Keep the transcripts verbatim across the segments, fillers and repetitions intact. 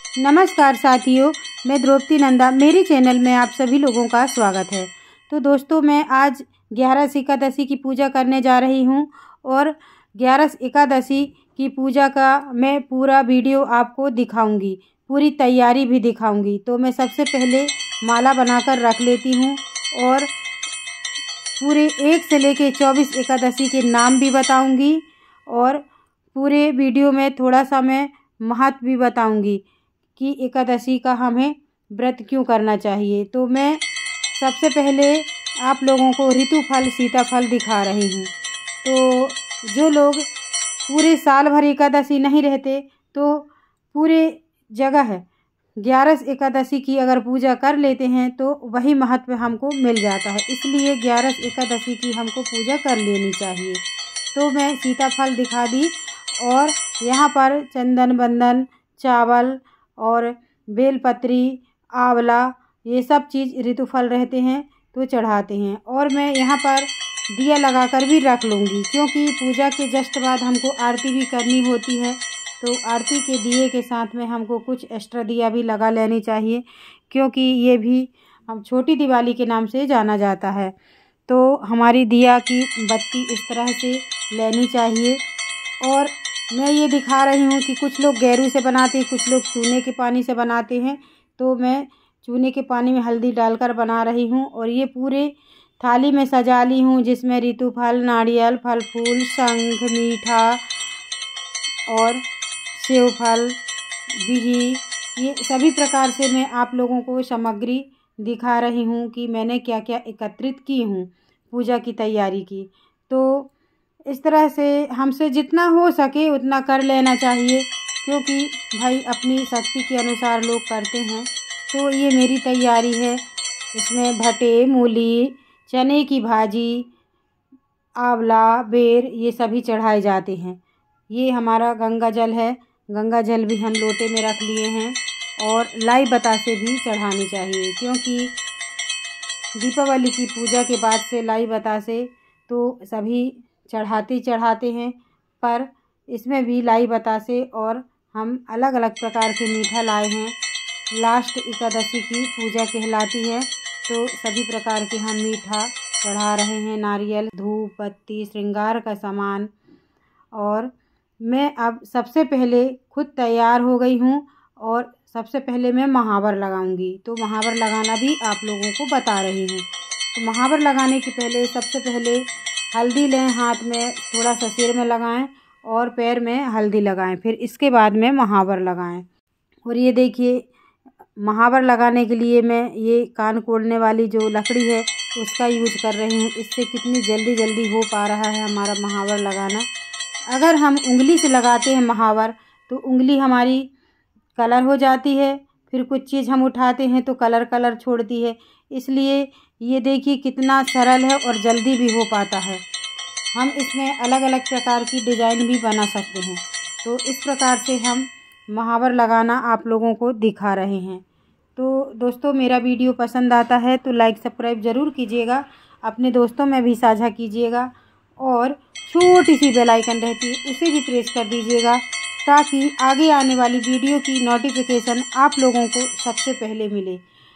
नमस्कार साथियों, मैं द्रौपदी नंदा, मेरे चैनल में आप सभी लोगों का स्वागत है। तो दोस्तों, मैं आज ग्यारस एकादशी की पूजा करने जा रही हूं और ग्यारस एकादशी की पूजा का मैं पूरा वीडियो आपको दिखाऊंगी, पूरी तैयारी भी दिखाऊंगी। तो मैं सबसे पहले माला बनाकर रख लेती हूं और पूरे एक से लेके चौबीस एकादशी के नाम भी बताऊंगी और पूरे वीडियो में थोड़ा सा मैं महत्व भी बताऊंगी कि एकादशी का हमें व्रत क्यों करना चाहिए। तो मैं सबसे पहले आप लोगों को ऋतुफल सीताफल दिखा रही हूँ। तो जो लोग पूरे साल भर एकादशी नहीं रहते तो पूरे जगह ग्यारस एकादशी की अगर पूजा कर लेते हैं तो वही महत्व हमको मिल जाता है, इसलिए ग्यारस एकादशी की हमको पूजा कर लेनी चाहिए। तो मैं सीताफल दिखा दी और यहाँ पर चंदन बंदन, चावल और बेलपत्री, आंवला, ये सब चीज़ ऋतुफल रहते हैं तो चढ़ाते हैं। और मैं यहाँ पर दिया लगाकर भी रख लूँगी, क्योंकि पूजा के जस्ट बाद हमको आरती भी करनी होती है। तो आरती के दिए के साथ में हमको कुछ एक्स्ट्रा दिया भी लगा लेनी चाहिए, क्योंकि ये भी हम छोटी दिवाली के नाम से जाना जाता है। तो हमारी दिया की बत्ती इस तरह से लेनी चाहिए। और मैं ये दिखा रही हूँ कि कुछ लोग गैरू से बनाते हैं, कुछ लोग चूने के पानी से बनाते हैं। तो मैं चूने के पानी में हल्दी डालकर बना रही हूँ और ये पूरे थाली में सजा ली हूँ, जिसमें ऋतुफल, नारियल, फल फूल, शंख, मीठा और सेव फल, बिही, ये सभी प्रकार से मैं आप लोगों को सामग्री दिखा रही हूँ कि मैंने क्या क्या एकत्रित की हूँ पूजा की तैयारी की। तो इस तरह से हमसे जितना हो सके उतना कर लेना चाहिए, क्योंकि भाई अपनी शक्ति के अनुसार लोग करते हैं। तो ये मेरी तैयारी है। इसमें भटे, मूली, चने की भाजी, आंवला, बेर, ये सभी चढ़ाए जाते हैं। ये हमारा गंगा जल है, गंगा जल भी हम लोटे में रख लिए हैं। और लाई बतासे भी चढ़ानी चाहिए, क्योंकि दीपावली की पूजा के बाद से लाई बतासे तो सभी चढ़ाते चढ़ाते हैं, पर इसमें भी लाई बतासे और हम अलग अलग प्रकार के मीठा लाए हैं। लास्ट एकादशी की पूजा कहलाती है, तो सभी प्रकार के हम मीठा चढ़ा रहे हैं, नारियल, धूप बत्ती, श्रृंगार का सामान। और मैं अब सबसे पहले खुद तैयार हो गई हूँ और सबसे पहले मैं महावर लगाऊंगी। तो महावर लगाना भी आप लोगों को बता रही हूँ। तो महावर लगाने के पहले सबसे पहले हल्दी लें, हाथ में थोड़ा सा सिर में लगाएं और पैर में हल्दी लगाएं, फिर इसके बाद में महावर लगाएं। और ये देखिए, महावर लगाने के लिए मैं ये कान कोड़ने वाली जो लकड़ी है उसका यूज कर रही हूँ। इससे कितनी जल्दी जल्दी हो पा रहा है हमारा महावर लगाना। अगर हम उंगली से लगाते हैं महावर तो उंगली हमारी कलर हो जाती है, फिर कुछ चीज़ हम उठाते हैं तो कलर कलर छोड़ती है। इसलिए ये देखिए कितना सरल है और जल्दी भी हो पाता है। हम इसमें अलग अलग प्रकार की डिज़ाइन भी बना सकते हैं। तो इस प्रकार से हम महावर लगाना आप लोगों को दिखा रहे हैं। तो दोस्तों, मेरा वीडियो पसंद आता है तो लाइक सब्सक्राइब ज़रूर कीजिएगा, अपने दोस्तों में भी साझा कीजिएगा और छोटी सी बेल आइकन रहती है उसे भी प्रेस कर दीजिएगा, ताकि आगे आने वाली वीडियो की नोटिफिकेशन आप लोगों को सबसे पहले मिले।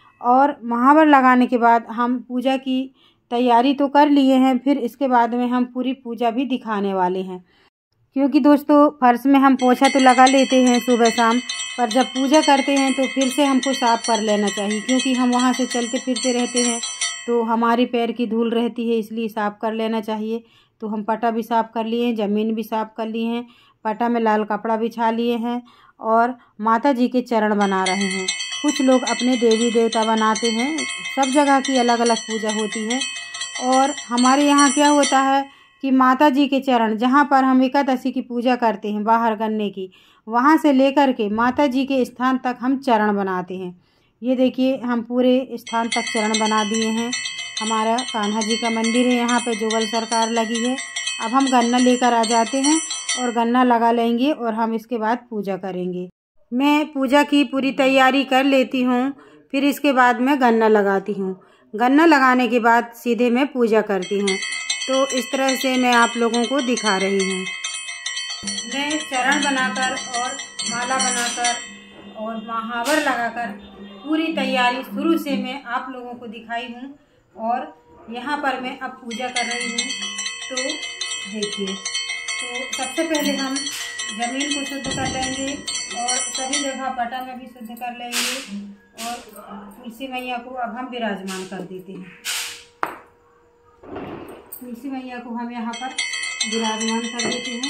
और महावर लगाने के बाद हम पूजा की तैयारी तो कर लिए हैं, फिर इसके बाद में हम पूरी पूजा भी दिखाने वाले हैं। क्योंकि दोस्तों, फर्श में हम पोछा तो लगा लेते हैं सुबह शाम, पर जब पूजा करते हैं तो फिर से हमको साफ़ कर लेना चाहिए, क्योंकि हम वहाँ से चलते फिरते रहते हैं तो हमारी पैर की धूल रहती है, इसलिए साफ़ कर लेना चाहिए। तो हम पटा भी साफ़ कर लिए हैं, ज़मीन भी साफ़ कर लिए हैं, पटा में लाल कपड़ा बिछा लिए हैं और माता जी के चरण बना रहे हैं। कुछ लोग अपने देवी देवता बनाते हैं, सब जगह की अलग अलग पूजा होती है। और हमारे यहाँ क्या होता है कि माता जी के चरण, जहाँ पर हम एकादशी की पूजा करते हैं बाहर गन्ने की, वहाँ से लेकर के माता जी के स्थान तक हम चरण बनाते हैं। ये देखिए, हम पूरे स्थान तक चरण बना दिए हैं। हमारा कान्हा जी का मंदिर है, यहाँ पे जुगल सरकार लगी है। अब हम गन्ना लेकर आ जाते हैं और गन्ना लगा लेंगे और हम इसके बाद पूजा करेंगे। मैं पूजा की पूरी तैयारी कर लेती हूँ, फिर इसके बाद मैं गन्ना लगाती हूँ। गन्ना लगाने के बाद सीधे मैं पूजा करती हूँ। तो इस तरह से मैं आप लोगों को दिखा रही हूँ। मैं चरण बनाकर और माला बनाकर और महावर लगाकर पूरी तैयारी शुरू से मैं आप लोगों को दिखाई हूँ। और यहाँ पर मैं अब पूजा कर रही हूँ। तो देखिए, तो सबसे पहले हम ज़मीन को शुद्ध कर लेंगे और सभी जगह पटा में भी शुद्ध कर लेंगे। और तुलसी मैया को अब हम विराजमान कर देते हैं। तुलसी मैया को हम यहाँ पर विराजमान कर देते हैं।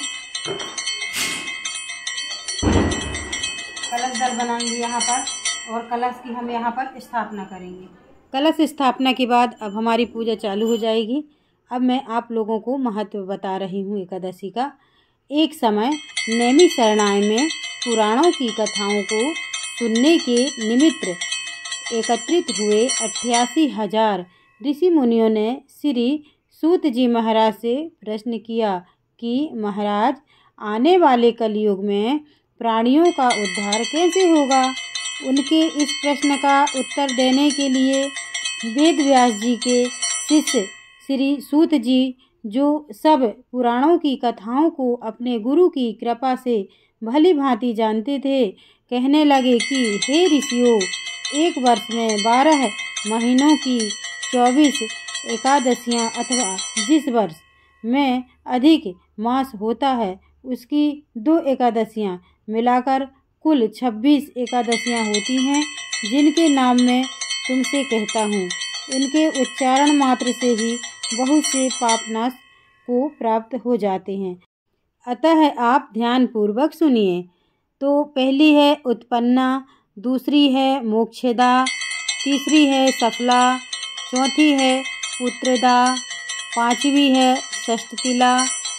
कलश दल बनाएंगे यहाँ पर और कलश की हम यहाँ पर स्थापना करेंगे। कलश स्थापना के बाद अब हमारी पूजा चालू हो जाएगी। अब मैं आप लोगों को महत्व बता रही हूँ एकादशी का। एक समय नैमिषारण्य में पुराणों की कथाओं को सुनने के निमित्त एकत्रित हुए अट्ठासी हजार ऋषि मुनियों ने श्री सूत जी महाराज से प्रश्न किया कि महाराज, आने वाले कलयुग में प्राणियों का उद्धार कैसे होगा। उनके इस प्रश्न का उत्तर देने के लिए वेद व्यास जी के शिष्य श्री सूत जी, जो सब पुराणों की कथाओं को अपने गुरु की कृपा से भली भांति जानते थे, कहने लगे कि हे ऋषियों, एक वर्ष में बारह महीनों की चौबीस एकादशियाँ अथवा जिस वर्ष में अधिक मास होता है उसकी दो एकादशियाँ मिलाकर कुल छब्बीस एकादशियाँ होती हैं, जिनके नाम मैं तुमसे कहता हूँ। इनके उच्चारण मात्र से ही बहुत से पापनाश को प्राप्त हो जाते हैं। अतः आप ध्यान पूर्वक सुनिए। तो पहली है उत्पन्ना, दूसरी है मोक्षदा, तीसरी है सफला, चौथी है पुत्रदा, पांचवी है षष्ठतिला,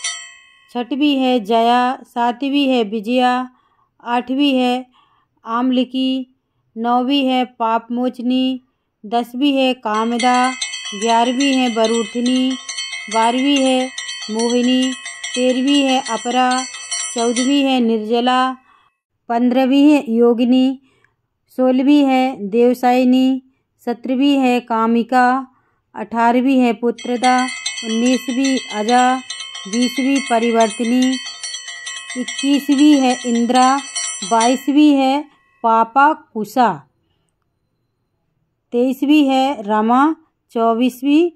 छठवीं है जया, सातवीं है विजया, आठवीं है आमलिकी, नौवीं है पापमोचनी, दसवीं है कामदा, ग्यारहवीं है बरूठनी, बारहवीं है मोहिनी, तेरहवीं है अपरा, चौदहवीं है निर्जला, पंद्रहवीं है योगिनी, सोलहवीं है देवसायिनी, सत्रहवीं है कामिका, अठारहवीं है पुत्रदा, उन्नीसवीं अजा, बीसवीं परिवर्तिनी, इक्कीसवीं है इंद्रा, बाईसवीं है पापा कुशा, तेईसवीं है रमा, चौबीसवीं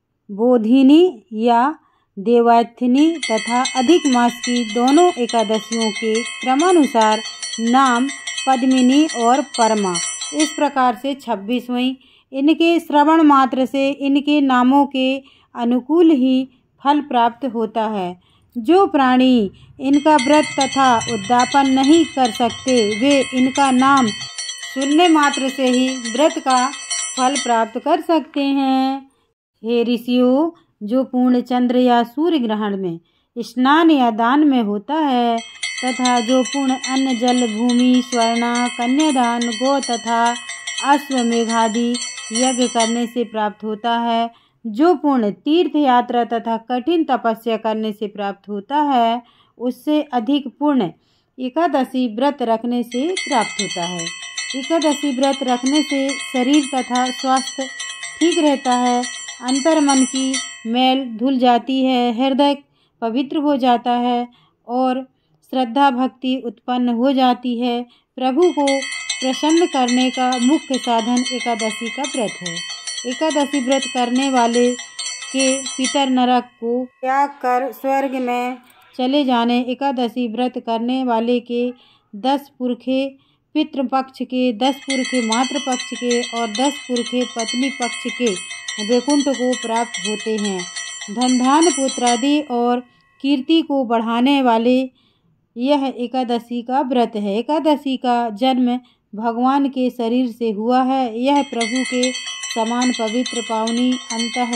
बोधिनी या देवाथिनी तथा अधिक मास की दोनों एकादशियों के क्रमानुसार नाम पद्मिनी और परमा। इस प्रकार से छब्बीस हुई। इनके श्रवण मात्र से इनके नामों के अनुकूल ही फल प्राप्त होता है। जो प्राणी इनका व्रत तथा उद्यापन नहीं कर सकते, वे इनका नाम सुनने मात्र से ही व्रत का फल प्राप्त कर सकते हैं। हे ऋषियों, जो पूर्ण चंद्र या सूर्य ग्रहण में स्नान या दान में होता है तथा जो पूर्ण अन्न जल भूमि स्वर्णा कन्यादान गो तथा अश्वमेघादि यज्ञ करने से प्राप्त होता है, जो पूर्ण तीर्थ यात्रा तथा कठिन तपस्या करने से प्राप्त होता है, उससे अधिक पुण्य एकादशी व्रत रखने से प्राप्त होता है। एकादशी व्रत रखने से शरीर तथा स्वास्थ्य ठीक रहता है, अंतर मन की मैल धुल जाती है, हृदय पवित्र हो जाता है और श्रद्धा भक्ति उत्पन्न हो जाती है। प्रभु को प्रसन्न करने का मुख्य साधन एकादशी का व्रत है। एकादशी व्रत करने वाले के पितर नरक को त्याग कर स्वर्ग में चले जाने, एकादशी व्रत करने वाले के दस पुरखे पितृपक्ष के, दस पुरखे मातृपक्ष के और दस पुरखे पत्नी पक्ष के वैकुंठ को प्राप्त होते हैं। धन धान पुत्रादि और कीर्ति को बढ़ाने वाले यह एकादशी का व्रत है। एकादशी का जन्म भगवान के शरीर से हुआ है। यह प्रभु के समान पवित्र पावनी अंतः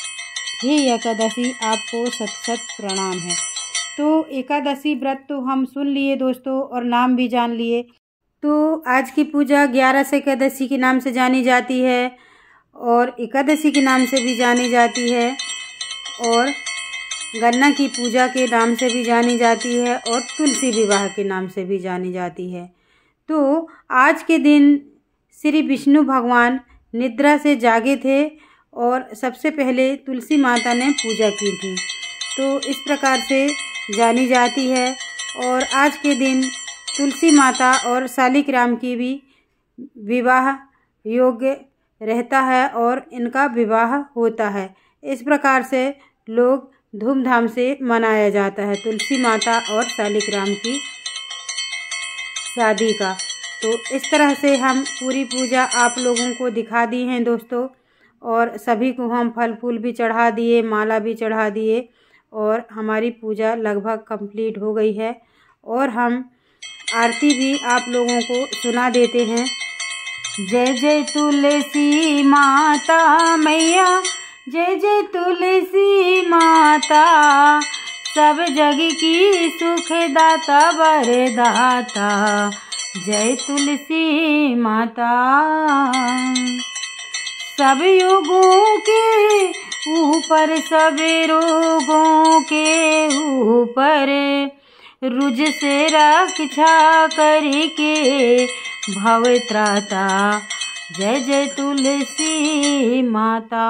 हे एकादशी, आपको सत सत प्रणाम है। तो एकादशी व्रत तो हम सुन लिए दोस्तों और नाम भी जान लिए। तो आज की पूजा ग्यारस एकादशी के नाम से जानी जाती है और एकादशी के नाम से भी जानी जाती है और गन्ना की पूजा के नाम से भी जानी जाती है और तुलसी विवाह के नाम से भी जानी जाती है। तो आज के दिन श्री विष्णु भगवान निद्रा से जागे थे और सबसे पहले तुलसी माता ने पूजा की थी, तो इस प्रकार से जानी जाती है। और आज के दिन तुलसी माता और शालिग्राम की भी विवाह योग्य रहता है और इनका विवाह होता है। इस प्रकार से लोग धूमधाम से मनाया जाता है तुलसी माता और शालिग्राम की शादी का। तो इस तरह से हम पूरी पूजा आप लोगों को दिखा दी हैं दोस्तों, और सभी को हम फल फूल भी चढ़ा दिए, माला भी चढ़ा दिए, और हमारी पूजा लगभग कंप्लीट हो गई है। और हम आरती भी आप लोगों को सुना देते हैं। जय जय तुलसी माता मैया, जय जय तुलसी माता, सब जग की सुख दाता वरदाता, जय तुलसी माता। सब युगों के ऊपर, सब रोगों के ऊपर, रुज से रक्षा करके भव त्राता, जय जय तुलसी माता।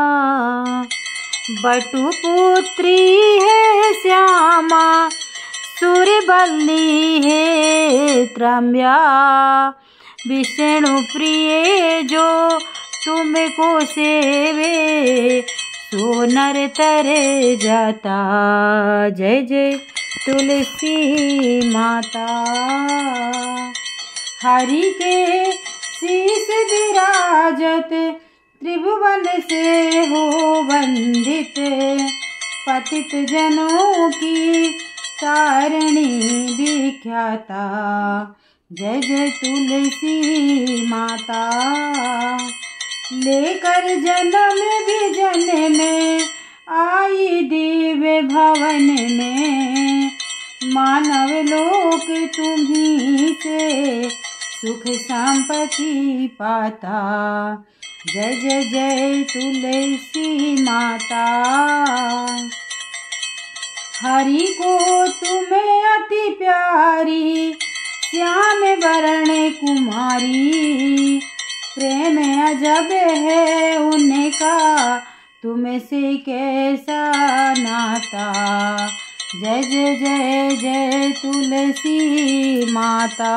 बटु पुत्री है श्यामा, सूर्यवल्ली है त्रम्या, विष्णु प्रिय जो तुमको सेवे, सो नर तर जाता, जय जय तुलसी माता। हरि के शीश विराजत, त्रिभुवन से हो वंदित, पतित जनों की तारिणी विख्याता, जय जय तुलसी माता। लेकर जन्म विजन में आई दिव्य भवन में, मानव लोक तुम्हीं से सुख संपत्ति पाता, जय जय जय तुलसी माता। हरि को तुम्हें अति प्यारी, श्याम वरण कुमारी, प्रेम अजब है उनका तुमसे कैसा नाता, जय जय जय जय तुलसी माता।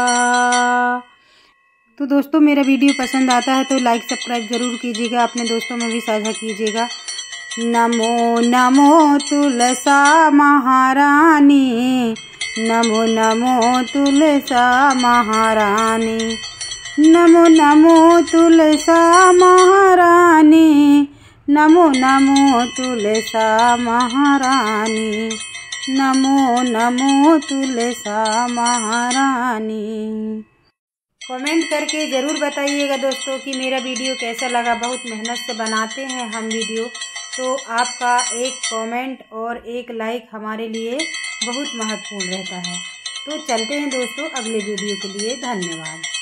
तो दोस्तों मेरा वीडियो पसंद आता है तो लाइक सब्सक्राइब जरूर कीजिएगा, अपने दोस्तों में भी साझा कीजिएगा। नमो नमो तुलसा महारानी, नमो नमो तुलसा महारानी, नमो नमो तुलसा महारानी, नमो नमो तुलसा महारानी, नमो नमो तुलसा महारानी। कमेंट करके ज़रूर बताइएगा दोस्तों कि मेरा वीडियो कैसा लगा। बहुत मेहनत से बनाते हैं हम वीडियो, तो आपका एक कमेंट और एक लाइक हमारे लिए बहुत महत्वपूर्ण रहता है। तो चलते हैं दोस्तों अगले वीडियो के लिए। धन्यवाद।